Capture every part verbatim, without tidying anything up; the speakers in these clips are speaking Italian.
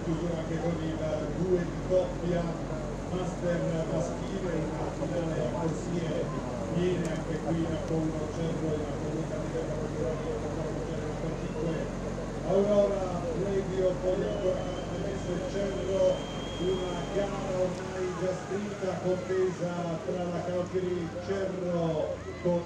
chiusura anche con il due di coppia master maschile, una finale a corsie viene anche qui in Apollo Cerro, in Apollo Candidata Aurora Levio, poi ancora messo il Cerro, una gara ormai già scritta, contesa tra la Carrocchieri Cerro con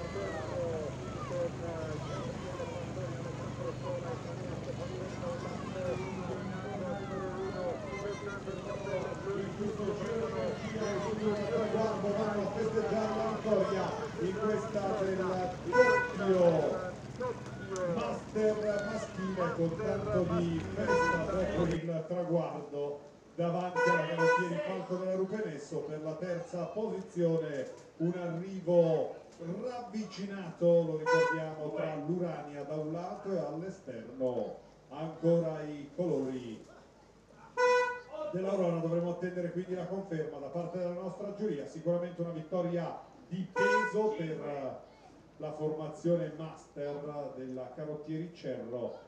traguardo, vanno a festeggiare la vittoria in questa del doppio master maschile con tanto di festa dopo il traguardo davanti alla Carrocchieri Falco della Rupenesso. Per la terza posizione un arrivo ravvicinato, lo ricordiamo, tra l'Urania da un lato e all'esterno ancora i colori dell'Aurora. Dovremo attendere quindi la conferma da parte della nostra giuria. Sicuramente una vittoria di peso per la formazione master della Carrocchieri Cerro.